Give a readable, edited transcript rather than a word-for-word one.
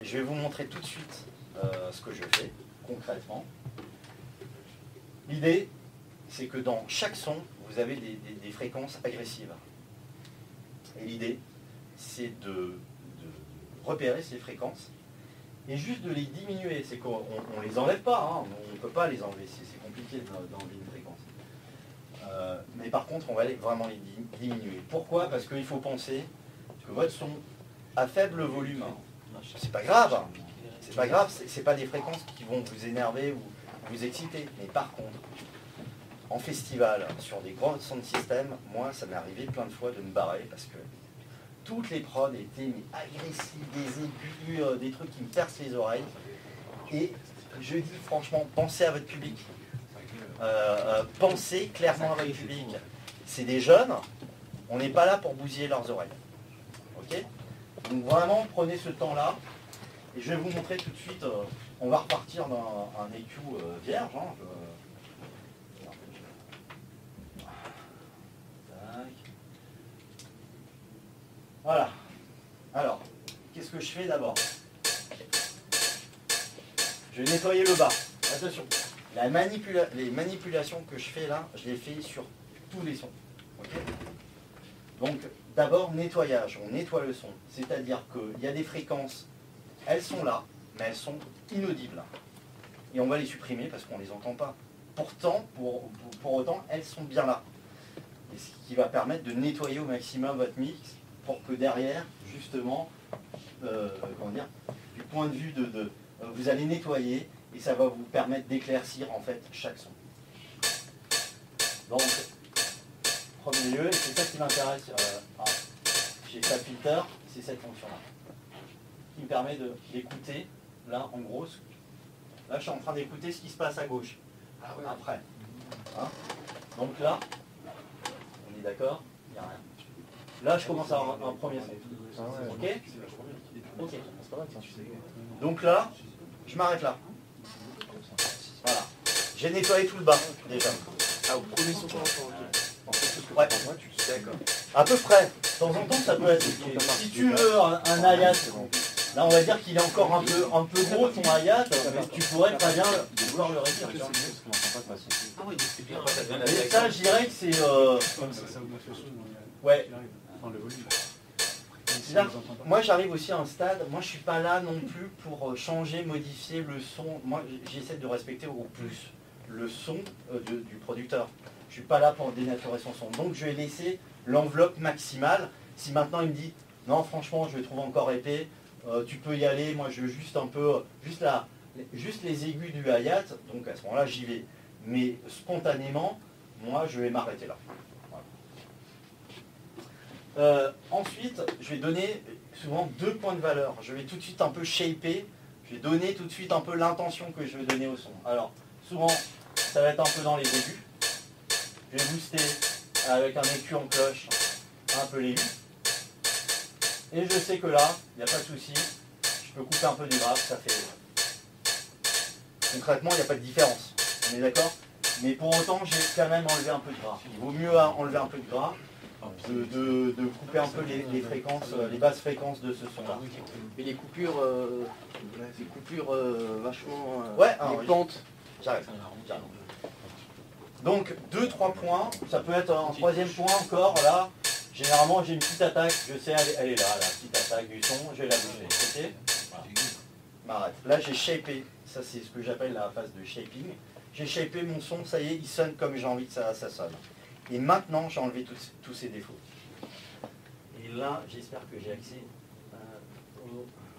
Je vais vous montrer tout de suite ce que je fais, concrètement. L'idée, c'est que dans chaque son, vous avez des fréquences agressives. Et l'idée, c'est de repérer ces fréquences et juste de les diminuer. C'est qu'on ne les enlève pas, hein. On ne peut pas les enlever, c'est compliqué d'enlever une fréquence. Mais par contre, on va vraiment les diminuer. Pourquoi? Parce qu'il faut penser que votre son à faible volume, c'est pas grave, c'est pas des fréquences qui vont vous énerver ou vous exciter. Mais par contre, en festival, sur des grands sound systems, moi, ça m'est arrivé plein de fois de me barrer parce que toutes les prods étaient agressives, des aigus, des trucs qui me percent les oreilles. Et je dis franchement, pensez à votre public. Pensez clairement à votre public. C'est des jeunes, on n'est pas là pour bousiller leurs oreilles. Ok? Donc vraiment, prenez ce temps-là. Et je vais vous montrer tout de suite, on va repartir d'un EQ vierge. Hein, Voilà. Alors, qu'est-ce que je fais d'abord? Je vais nettoyer le bas. Attention, les manipulations que je fais là, je les fais sur tous les sons. Okay. Donc, d'abord, nettoyage. On nettoie le son. C'est-à-dire qu'il y a des fréquences, elles sont là, mais elles sont inaudibles. Et on va les supprimer parce qu'on ne les entend pas. Pourtant, pour autant, elles sont bien là. Et ce qui va permettre de nettoyer au maximum votre mix pour que derrière, justement, comment dire, du point de vue vous allez nettoyer et ça va vous permettre d'éclaircir en fait chaque son. Donc, premier lieu, et c'est ça qui m'intéresse chez FabFilter, c'est cette fonction-là, qui me permet d'écouter, là en gros, là je suis en train d'écouter ce qui se passe à gauche, après. Hein, donc là, on est d'accord, il n'y a rien. Là, je commence à avoir un premier son. Ok? Ok. Donc là, je m'arrête là. Voilà. J'ai nettoyé tout le bas, déjà. Ah, au premier son. Ouais. D'accord. À peu près. De temps en temps, ça peut être. Si tu veux un hi-hat, là, on va dire qu'il est encore un peu gros, ton hi-hat, mais tu pourrais très bien vouloir le réduire. Ah oui, c'est bien. Et ça, je dirais que c'est... Ouais. Là, moi j'arrive aussi à un stade, moi je suis pas là non plus pour changer, modifier le son. Moi j'essaie de respecter au plus le son du producteur. Je suis pas là pour dénaturer son son. Donc je vais laisser l'enveloppe maximale. Si maintenant il me dit non franchement je le trouve encore épais, tu peux y aller, moi je veux juste un peu, juste les aigus du hi-hat, donc à ce moment-là j'y vais. Mais spontanément, moi je vais m'arrêter là. Ensuite, je vais donner souvent 2 points de valeur. Je vais tout de suite un peu shaper, je vais donner tout de suite un peu l'intention que je vais donner au son. Alors, souvent, ça va être un peu dans les aigus. Je vais booster avec un écu en cloche, un peu l'aigu. Et je sais que là, il n'y a pas de souci, je peux couper un peu du grave, ça fait... Concrètement, il n'y a pas de différence, on est d'accord? Mais pour autant, j'ai quand même enlevé un peu de gras. Il vaut mieux enlever un peu de gras, de couper un peu les fréquences, les basses fréquences de ce son-là. Et les coupures vachement... Ouais, les pentes. J'arrête. Donc 2-3 points, ça peut être un troisième point encore, là. Généralement j'ai une petite attaque, je sais elle est là, la petite attaque du son, je vais la bouger. Ok, voilà. M'arrête. Là j'ai shapé, ça c'est ce que j'appelle la phase de shaping. J'ai shapé mon son, ça y est, il sonne comme j'ai envie que ça sonne. Et maintenant, j'ai enlevé tous ces défauts. Et là, j'espère que j'ai accès au